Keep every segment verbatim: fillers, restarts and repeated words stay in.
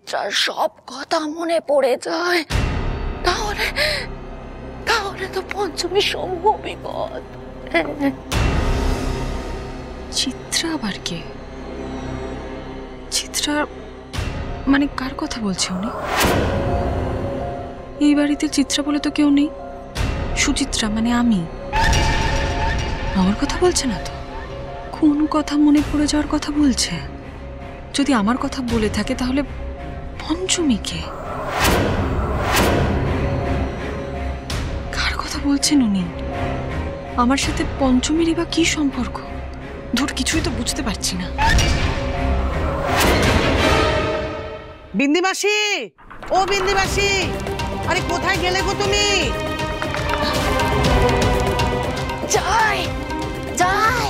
চিত্রার সব কথা মনে পড়ে যায়, তাহলে তাহলে তো পঞ্চমী সমূহ বিপদ। চিত্রা আবার কে? চিত্রা মানে কার কথা বলছে উনি? এই বাড়িতে চিত্রা বলে তো কেউ নেই। সুচিত্রা মানে আমি। আমার কথা বলছে না তো? কোন কথা মনে পড়ে যাওয়ার কথা বলছে? যদি আমার কথা বলে থাকে তাহলে পঞ্চমী কে? কার কথা বলছেন উনি? আমার সাথে পঞ্চমীর বা কি সম্পর্ক? ধর কিছুই তো বুঝতে পারছি না। বিন্দি মাসি, ও বিন্দি মাসি, আরে কোথায় গেলে গো তুমি? যাই যাই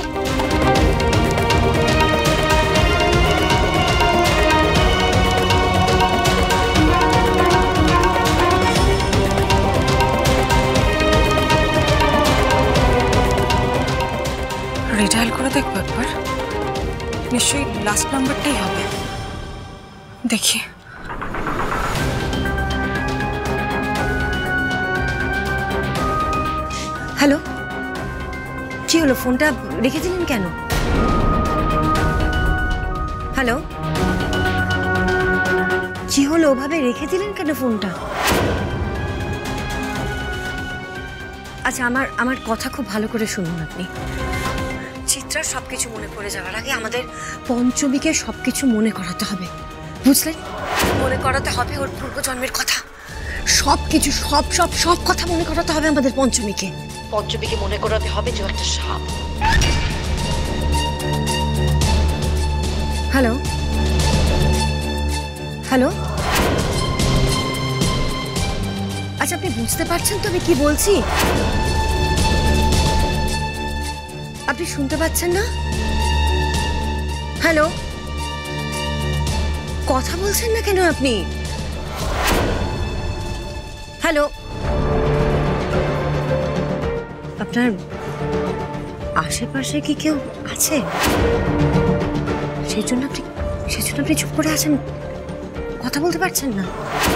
রিডায়াল করে দেখবো একবার। নিশ্চয়ই লাস্ট নাম্বারটাই হবে। দেখি। হ্যালো, কি হলো? ফোনটা রেখে দিলেন কেন? হ্যালো, কি হলো? ওভাবে রেখে দিলেন কেন ফোনটা? আচ্ছা, আমার আমার কথা খুব ভালো করে শুনুন আপনি। চিত্রার সবকিছু মনে পড়ে যাওয়ার আগে আমাদের পঞ্চমীকে সবকিছু মনে করাতে হবে, বুঝলেন? মনে করাতে হবে ওর পূর্বজন্মের কথা, সবকিছু, সব সব সব কথা মনে করাতে হবে আমাদের পঞ্চমীকে। পঞ্চমীকে মনে করাতে হবে যে একটা সাপ। হ্যালো হ্যালো আচ্ছা, আপনি বুঝতে পারছেন তো আমি কি বলছি? আপনি শুনতে পাচ্ছেন না? হ্যালো, কথা বলছেন না কেন আপনি? হ্যালো, আপনার আশেপাশে কি কেউ আছে? সেই জন্য আপনি সেই জন্য আপনি চুপ করে আছেন, কথা বলতে পারছেন না?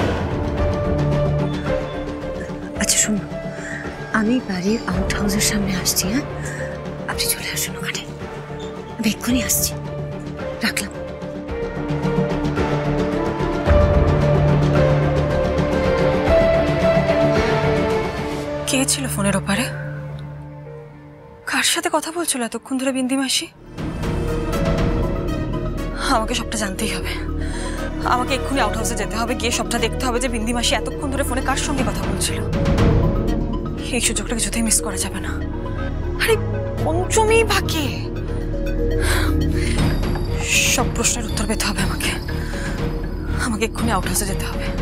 আচ্ছা শুনুন, আমি বাড়ির আউট হাউসের সামনে আসছি। হ্যাঁ, আপনি চলে আসুন ওখানে, আমি এক্ষুনি আসছি। রাখলাম। কে ছিল ফোনের ওপারে? কার সাথে কথা বলছিল এতক্ষণ ধরে বিন্দি মাসি? আমাকে সবটা জানতেই হবে। আমাকে এক্ষুনি আউট হাউসে যেতে হবে, গিয়ে সবটা দেখতে হবে যে বিন্দি মাসি এতক্ষণ ধরে ফোনে কার সঙ্গে কথা বলছিল। এই সুযোগটা কিছুতেই মিস করা যাবে না। আরে পঞ্চমী ভাকে সব প্রশ্নের উত্তর পেতে হবে আমাকে। আমাকে এক্ষুনি আউট হাউসে যেতে হবে।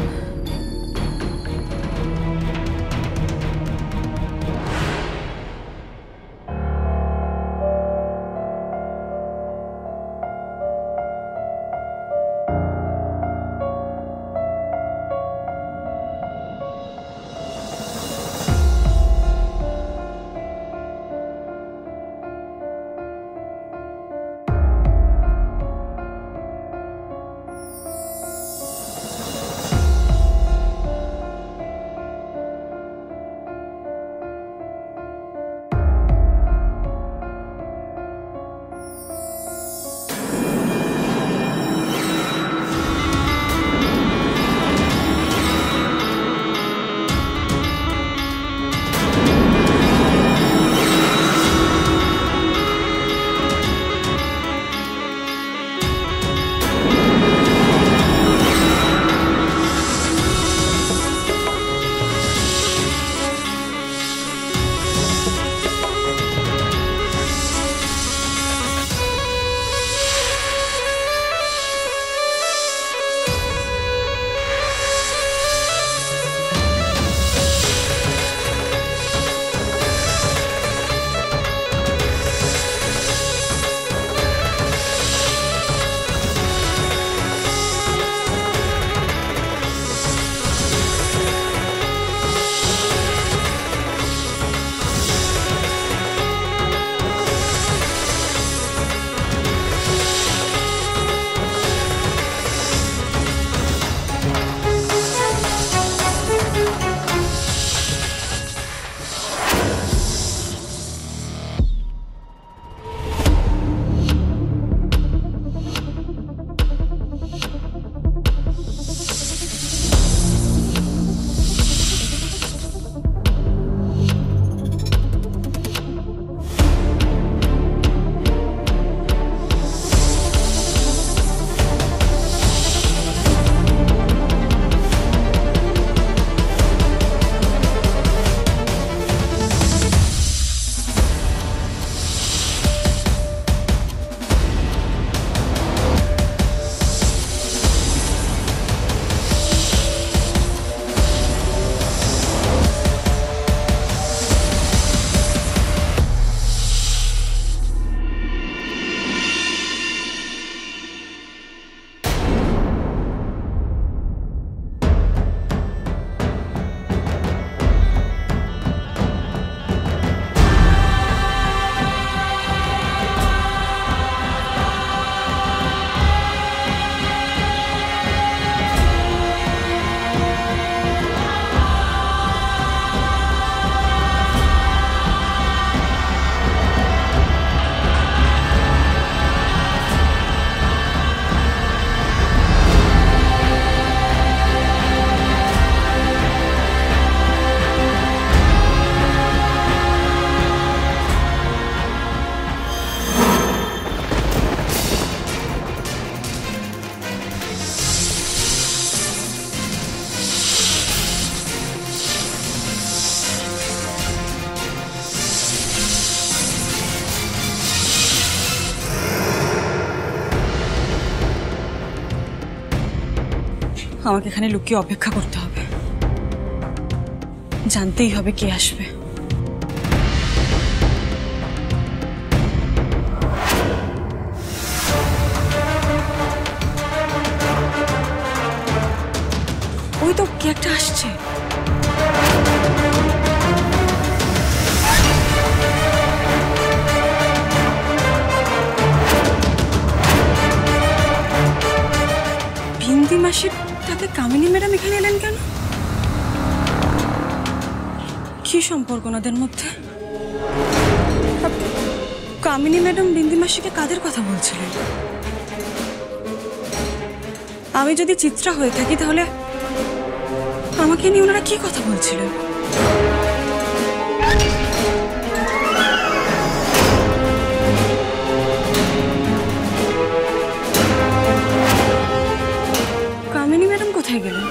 আমাকে এখানে লুকিয়ে অপেক্ষা করতে হবে, জানতেই হবে কে আসবে। ওই তো কে একটা আসছে। বিন্দি মাসির তাতে কামিনী ম্যাডাম এখানে এলেন কেন? কি সম্পর্ক ওনাদের মধ্যে? কামিনী ম্যাডাম বিন্দি মাসিকে কাদের কথা বলছিলেন? আমি যদি চিত্রা হয়ে থাকি তাহলে আমাকে নিয়ে ওনারা কি কথা বলছিলেন? কামিনী ম্যাডাম কোথায় গেলেন?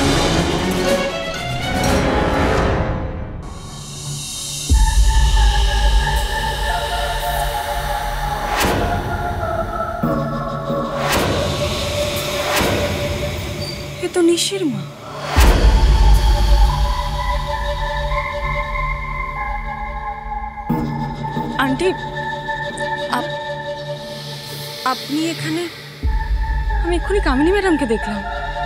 এ তো নিশির মা। আন্টি, আপনি এখানে? আমি এক্ষুনি কামিনী ম্যাডামকে দেখলাম।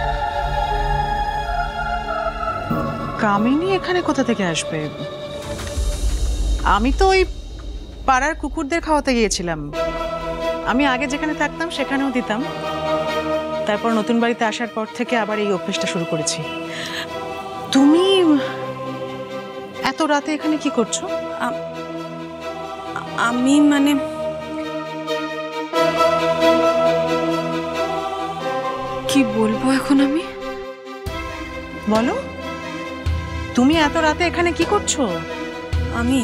কামিনী এখানে কোথা থেকে আসবে? আমি তো ওই পাড়ার কুকুরদের খাওয়াতে গিয়েছিলাম। আমি আগে যেখানে থাকতাম সেখানেও দিতাম, তারপর নতুন বাড়িতে আসার পর থেকে আবার এই অভ্যেসটা শুরু করেছি। তুমি এত রাতে এখানে কি করছো? আমি মানে কি বলবো এখন আমি? বলো, তুমি এত রাতে এখানে কি করছো? আমি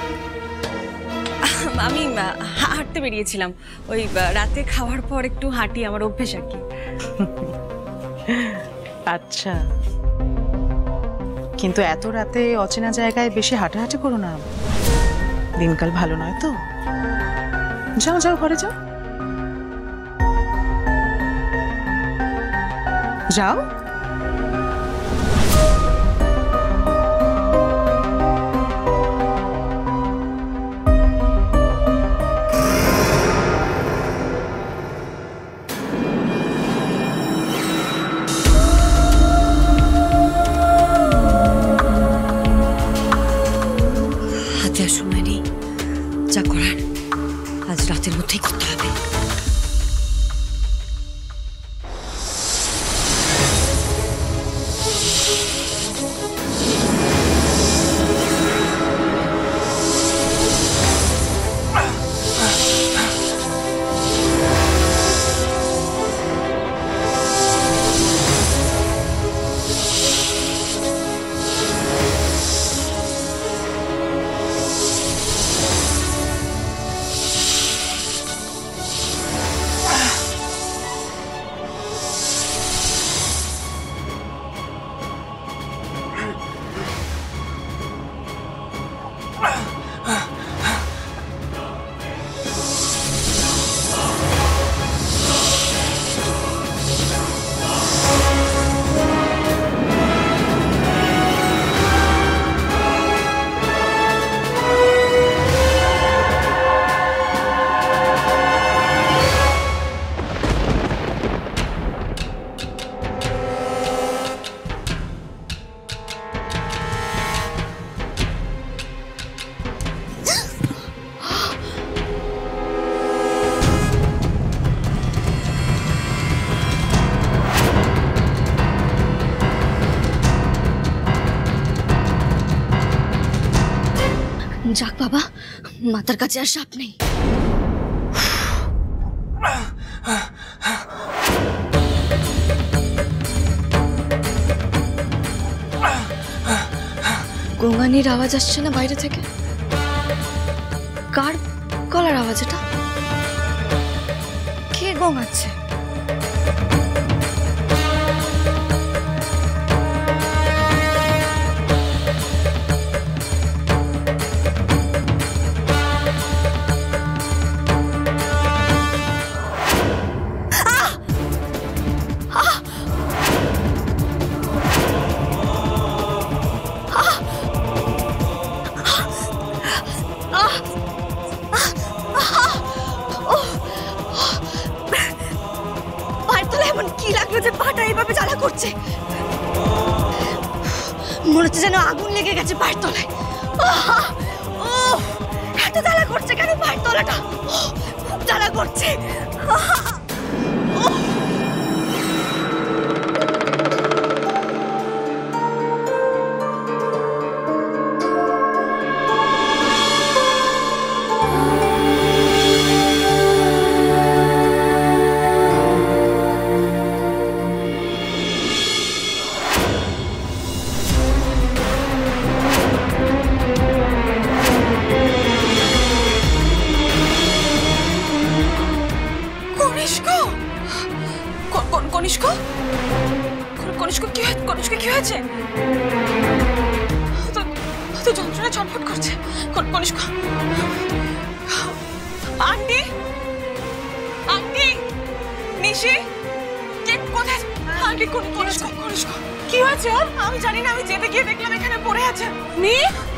আমি হাঁটতে বেরিয়েছিলাম। ওই রাতে খাওয়ার পর একটু হাঁটি, আমার অভ্যেস আর কি। আচ্ছা, কিন্তু এত রাতে অচেনা জায়গায় বেশি হাঁটাহাঁটি করো না, দিনকাল ভালো নয় তো। যাও যাও, ঘরে যাও যাও। হাতে আর সময় নেই, যা করার আজ রাতের মধ্যেই করতে হবে। যাক বাবা, মাথার কাছে আর সাপ নেই। গঙ্গানির আওয়াজ আসছে না বাইরে থেকে? কার গলার আওয়াজ এটা? কে গঙ্গাচ্ছে? করছে, মনে হচ্ছে যেন আগুন লেগে গেছে পায়ের তলায়। আহা! উফ! এত জ্বালা করছে কেন পায়ের তলাটা? উফ, খুব জ্বালা করছে। আহা! উফ! কনিষ্ক, কনিষ্ক কি হয়েছে? কনিষ্ক কি হয়েছে? তো যন্ত্রণা ছটফট করছে। কনিষ্ক, আন্টি, আন্টি, নিশি, কে কোথায়? আন্টি, কনিষ্ক, কনিষ্ক কি হয়েছে ওর? আমি জানি না, আমি যেতে গিয়ে দেখলাম এখানে পড়ে আছে। নি,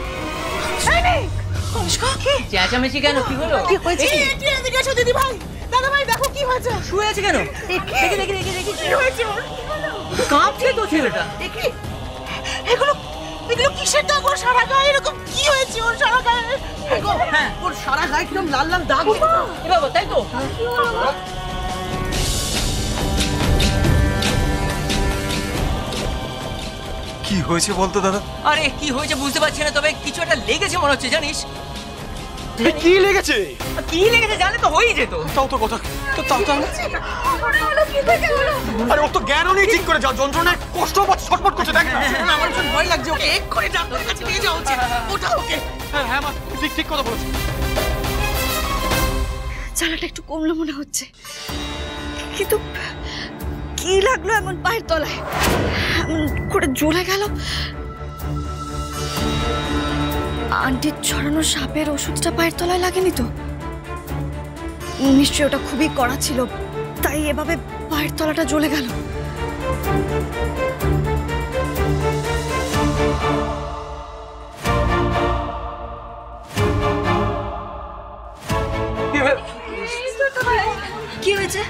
কনিষ্ক কি চেঁচামেচি কেন? কি হলো? কি হয়েছে? এদিকে এসো দিদি ভাই, দাদা ভাই, দেখো কি হয়েছে। শুয়ে আছে কেন? দেখি দেখি দেখি দেখি কি হয়েছে ওর? কাঁপছে তো ছেলেটা। দেখি এগুলো, এগুলো কিসের দাগ ওর সারা গায়ে? এরকম কি হয়েছে ওর সারা গায়ে? হ্যাঁ, ওর সারা গায়ে কিরকম লাল লাল দাগ। এ বাবা, তাই তো? কি হয়েছে বলতো দাদা? আরে কি হয়েছে বুঝতে পারছি না, তবে কিছু একটা লেগেছে মনে হচ্ছে, জানিস? কি লেগেছে? কি লেগেছে জানলে তো হয়েই যেত। তাও তো কথা, তো তাও তো আরে ওর তো জ্ঞানও নেই ঠিক করে, যা যন্ত্রণায় কষ্ট পাচ্ছে, ছটফট করছে, দেখ না। আমার ভীষণ ভয় লাগছে, ওকে এক্ষুনি ডাক্তারের কাছে নিয়ে যাওয়া উচিত। ওঠা ওকে। হ্যাঁ হ্যাঁ মা, ঠিক ঠিক কথা বলেছো। জ্বালাটা একটু কমলো মনে হচ্ছে, কিন্তু কি লাগলো এমন পায়ের তলায়? এমন করে জ্বলে গেল। আন্টির ছড়ানো সাপের ওষুধটা পায়ের তলায় লাগেনি তো? নিশ্চয়ই ওটা খুবই কড়া ছিল, তাই এভাবে পায়ের তলাটা জ্বলে গেল। কি হয়েছে?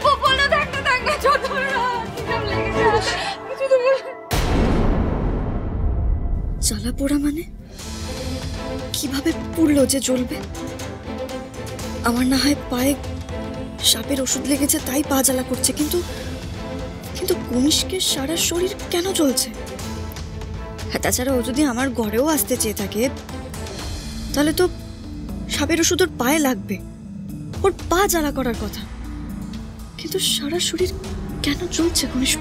জ্বালা পোড়া মানে কিভাবে পুড়লো যে জ্বলবে? আমার না হয় পায়ে সাপের ওষুধ লেগেছে তাই পা জ্বালা করছে, কিন্তু কিন্তু কনিষ্কের সারা শরীর কেন জ্বলছে? হ্যাঁ, তাছাড়া ও যদি আমার ঘরেও আসতে চেয়ে থাকে তাহলে তো সাপের ওষুধ ওর পায়ে লাগবে, ওর পা জ্বালা করার কথা, কিন্তু সারা শরীর কেন জ্বলছে কনিষ্ক?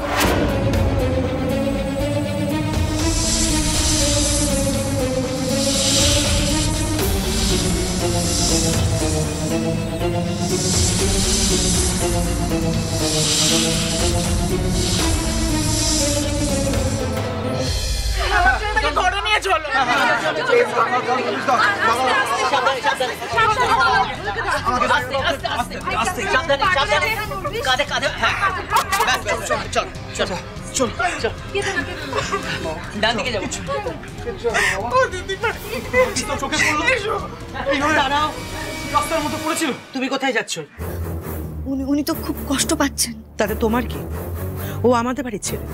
ঘরে নিয়ে চলো। ডান দিকে যাবো। চোখে পড়লো, এইভাবে রাস্তার মতো পড়েছিল। তুমি কোথায় যাচ্ছ? উনি উনি তো খুব কষ্ট পাচ্ছেন। তাতে তোমার কি? ও আমাদের বাড়ির ছেলে।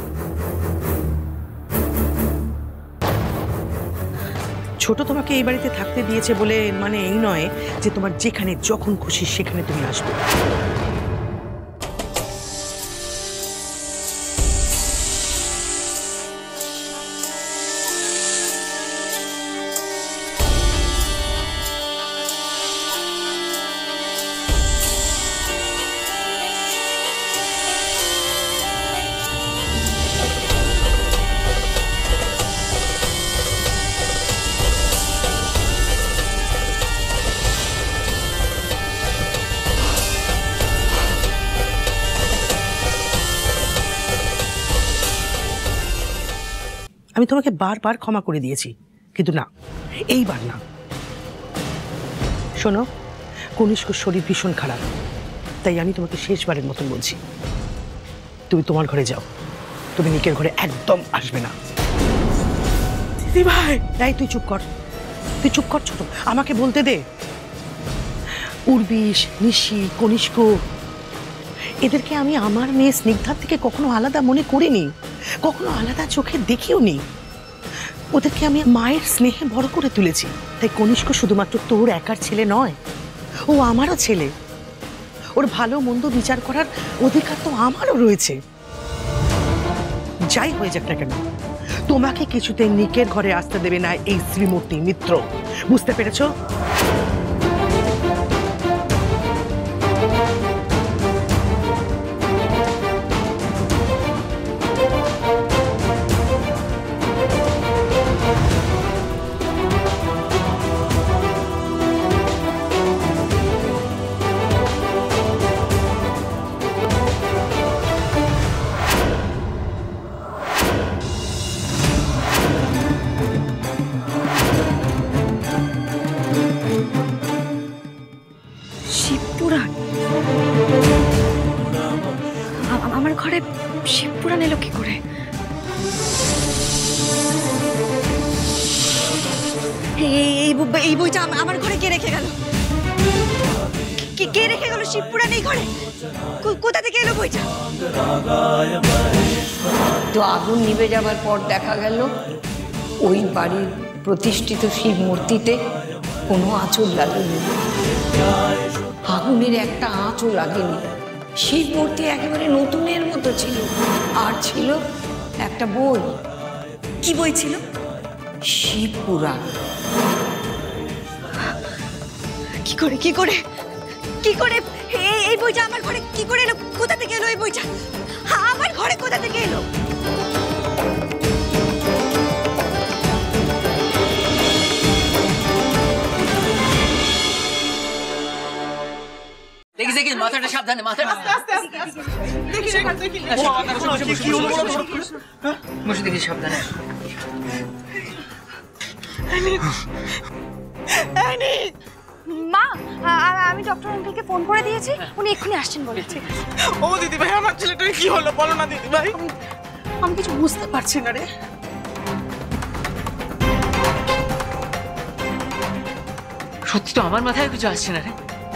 ছোট তোমাকে এই বাড়িতে থাকতে দিয়েছে বলে মানে এই নয় যে তোমার যেখানে যখন খুশি সেখানে তুমি আসবে। আমি তোমাকে বারবার ক্ষমা করে দিয়েছি, কিন্তু না, এইবার না। শোনো, কনিষ্কর শরীর ভীষণ খারাপ, তাই আমি তোমাকে শেষবারের মতন বলছি, তুমি তোমার ঘরে যাও, তুমি নিকের ঘরে একদম আসবে না। দিদি ভাই, তাই তুই চুপ কর, তুই চুপ কর ছোট, আমাকে বলতে দে। উর্বিশ, নিশি, কনিষ্ক এদেরকে আমি আমার মেয়ে স্নিগ্ধার থেকে কখনো আলাদা মনে করিনি, কখনো আলাদা চোখে দেখিও নি। ওদেরকে আমি মায়ের স্নেহে বড় করে তুলেছি। তাই কনিষ্ক শুধুমাত্র তোর একার ছেলে নয়, ও আমারও ছেলে। ওর ভালো মন্দ বিচার করার অধিকার তো আমারও রয়েছে। যাই হয়ে যাক না কেন, তোমাকে কিছুতে নিকের ঘরে আসতে দেবে না এই শ্রীমূর্তি মিত্র, বুঝতে পেরেছো? শিবপুরাণ? আ- আমার ঘরে শিবপুরাণ এলো কি করে? এই- এই বই- এই বইটা আম- আমার ঘরে কে রেখে গেল? কে- কে রেখে গেল শিবপুরাণ এই ঘরে? কো- কোথা থেকে এলো বইটা? তো আগুন নিভে যাবার পর দেখা গেল ওই বাড়ির প্রতিষ্ঠিত শিব মূর্তিতে কোনো আঁচল লাগেনি, আগুনের একটা আঁচও লাগেনি। শিব মূর্তি একেবারে নতুনের মতো ছিল, আর ছিল একটা বই। কি বই ছিল? শিব পুরাণ। কি করে কি করে কি করে এই- এই বইটা আমার ঘরে কি করে এলো? কোথা থেকে এলো এই বইটা? আমার ঘরে কোথা থেকে এলো? দেখিস দেখিস মাথাটা সাবধানে, মাথাটা বসে দেখিস সাবধানে। মা, আমি ডক্টর আঙ্কেলকে ফোন করে দিয়েছি, উনি এক্ষুনি আসছেন বলেছে। ও দিদি ভাই, আমার ছেলেটার কি হলো বলো না দিদি ভাই। আমি কিছু বুঝতে পারছি না রে। সত্যি তো আমার মাথায় কিছু আসছে না রে।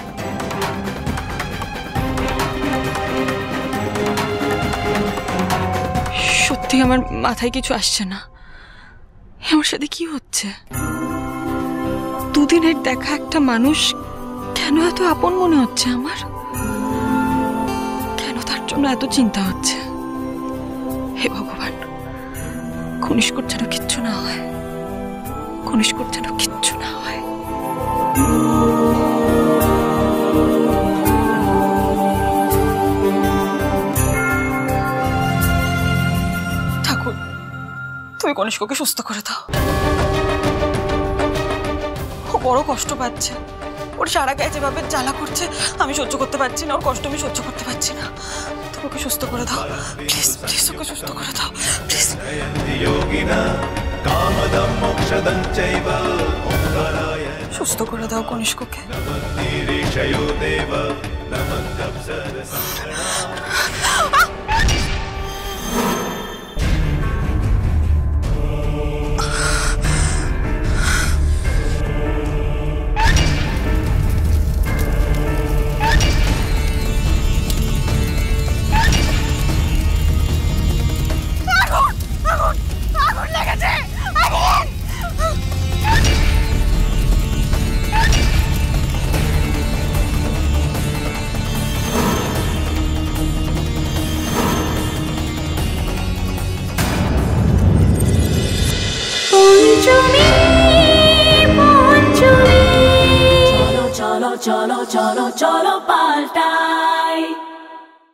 সত্যি আমার মাথায় কিছু আসছে না। আমার সাথে কি হচ্ছে? দুদিনের দেখা একটা মানুষ কেন এত আপন মনে হচ্ছে আমার? কেন তার জন্য এত চিন্তা হচ্ছে? হে ভগবান, কনিষ্কর যেন কিচ্ছু না হয়, কনিষ্কর যেন কিচ্ছু না হয়। ঠাকুর, তুমি কনিষ্ককে সুস্থ করে দাও। ও বড় কষ্ট পাচ্ছে, ওর সারা গায়ে যেভাবে জ্বালা করছে আমি সহ্য করতে পারছি না, ওর কষ্ট আমি সহ্য করতে পারছি না। তুমি ওকে সুস্থ করে দাও প্লিজ, প্লিজ ওকে সুস্থ করে দাও প্লিজ। সুস্থ করে দাও কনিষ্ককে। cholo, cholo, cholo, cholo, palta.